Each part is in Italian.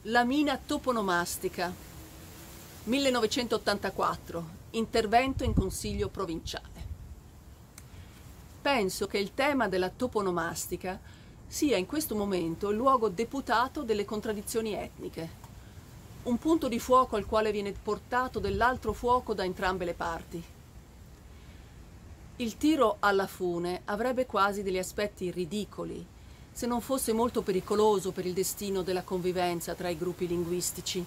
La mina toponomastica, 1984, intervento in Consiglio provinciale. Penso che il tema della toponomastica sia in questo momento il luogo deputato delle contraddizioni etniche, un punto di fuoco al quale viene portato dell'altro fuoco da entrambe le parti. Il tiro alla fune avrebbe quasi degli aspetti ridicoli, se non fosse molto pericoloso per il destino della convivenza tra i gruppi linguistici.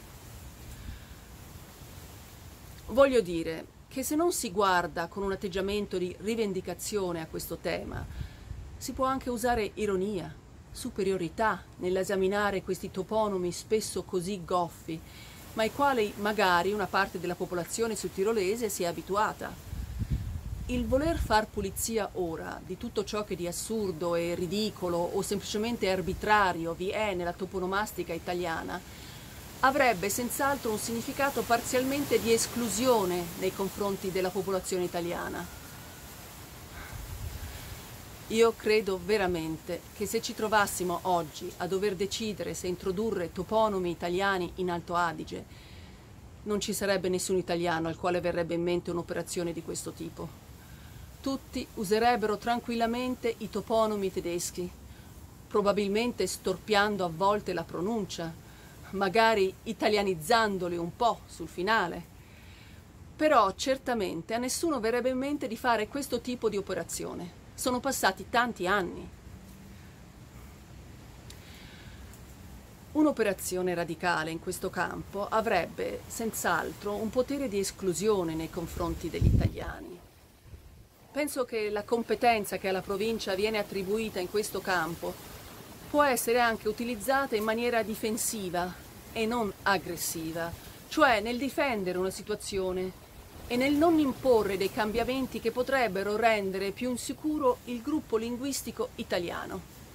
Voglio dire che se non si guarda con un atteggiamento di rivendicazione a questo tema, si può anche usare ironia, superiorità nell'esaminare questi toponimi spesso così goffi, ma ai quali magari una parte della popolazione sudtirolese si è abituata. Il voler far pulizia ora di tutto ciò che di assurdo e ridicolo o semplicemente arbitrario vi è nella toponomastica italiana avrebbe senz'altro un significato parzialmente di esclusione nei confronti della popolazione italiana. Io credo veramente che se ci trovassimo oggi a dover decidere se introdurre toponimi italiani in Alto Adige, non ci sarebbe nessun italiano al quale verrebbe in mente un'operazione di questo tipo. Tutti userebbero tranquillamente i toponimi tedeschi, probabilmente storpiando a volte la pronuncia, magari italianizzandoli un po' sul finale. Però certamente a nessuno verrebbe in mente di fare questo tipo di operazione. Sono passati tanti anni. Un'operazione radicale in questo campo avrebbe senz'altro un potere di esclusione nei confronti degli italiani. Penso che la competenza che alla provincia viene attribuita in questo campo può essere anche utilizzata in maniera difensiva e non aggressiva, cioè nel difendere una situazione e nel non imporre dei cambiamenti che potrebbero rendere più insicuro il gruppo linguistico italiano.